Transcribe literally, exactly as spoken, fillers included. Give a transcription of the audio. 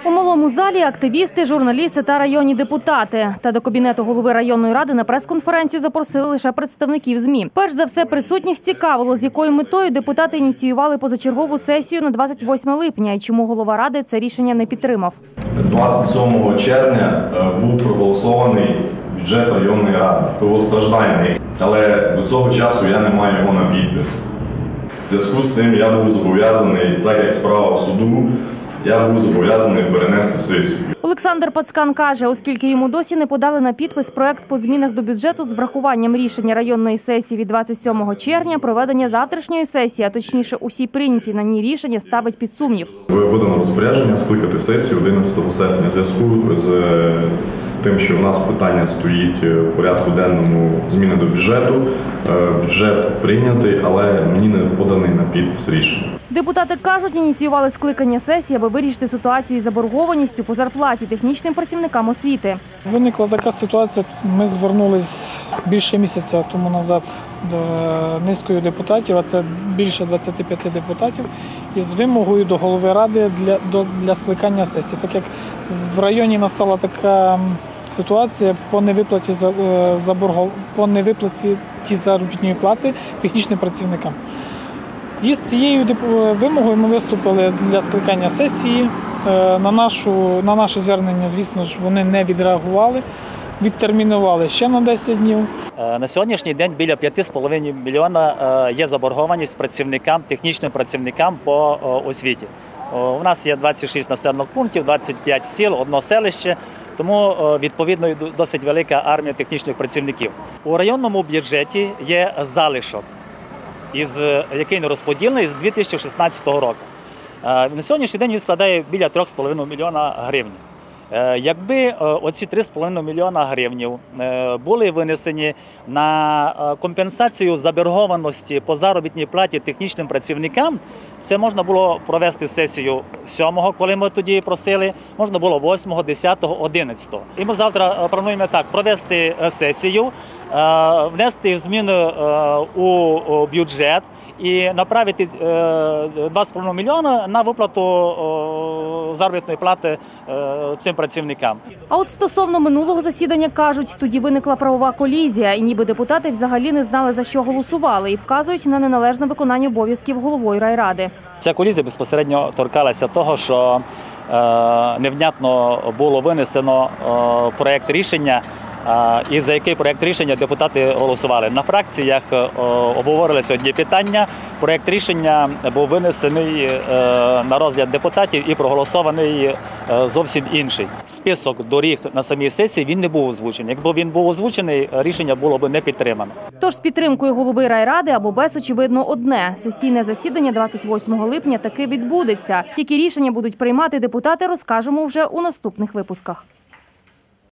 У малому залі активісти, журналісти та районні депутати. Та до кабінету голови районної ради на прес-конференцію запросили лише представників ЗМІ. Перш за все, присутніх цікавило, з якою метою депутати ініціювали позачергову сесію на двадцять восьме липня і чому голова ради це рішення не підтримав. двадцять сьомого червня був проголосований бюджет районної ради, первостраждальний, але до цього часу я не маю його на підпис. В зв'язку з цим я був зобов'язаний, так як справа в суду, я був зобов'язаний перенести сесію. Олександр Пацкан каже, оскільки йому досі не подали на підпис проект по змінах до бюджету з врахуванням рішення районної сесії від двадцять сьомого червня, проведення завтрашньої сесії, а точніше усі прийняті на ній рішення, ставить під сумнів. Видано розпорядження скликати сесію одинадцятого серпня в зв'язку з тим, що в нас питання стоїть у порядку денному зміни до бюджету. Бюджет прийнятий, але мені не поданий на підпис рішення. Депутати кажуть, ініціювали скликання сесії, аби вирішити ситуацію із заборгованістю по зарплаті технічним працівникам освіти. Виникла така ситуація, ми звернулись більше місяця тому назад до низкою депутатів, а це більше двадцяти п'яти депутатів, із вимогою до голови ради для, до, для скликання сесії. Так як в районі настала така ситуація по невиплаті, заборгов... по невиплаті заробітної плати технічним працівникам. І з цією вимогою ми виступили для скликання сесії. На, нашу, на наше звернення, звісно ж, вони не відреагували, відтермінували ще на десять днів. На сьогоднішній день біля п'яти з половиною мільйона є заборгованість працівникам, технічним працівникам по освіті. У нас є двадцять шість населених пунктів, двадцять п'ять сіл, одне селище, тому відповідно досить велика армія технічних працівників. У районному бюджеті є залишок, із, який не розподілений з дві тисячі шістнадцятого року. На сьогоднішній день він складає біля трьох з половиною мільйона гривень. Якби оці три з половиною мільйона гривень були винесені на компенсацію заборгованості по заробітній платі технічним працівникам, це можна було провести сесію сьомого, коли ми тоді просили, можна було восьмого, десятого, одинадцятого. І ми завтра плануємо так, провести сесію, внести зміни у бюджет і направити два з половиною мільйона на виплату заробітної плати цим працівникам. А от стосовно минулого засідання, кажуть, тоді виникла правова колізія, і ніби депутати взагалі не знали, за що голосували, і вказують на неналежне виконання обов'язків головою райради. Ця колізія безпосередньо торкалася того, що невнятно було винесено проєкт рішення, і за який проєкт рішення депутати голосували. На фракціях обговорилися одні питання, проєкт рішення був винесений на розгляд депутатів і проголосований зовсім інший. Список доріг на самій сесії він не був озвучений. Якби він був озвучений, рішення було б не підтримано. Тож з підтримкою голови райради або без, очевидно, одне. Сесійне засідання двадцять восьмого липня таки відбудеться. Які рішення будуть приймати депутати, розкажемо вже у наступних випусках.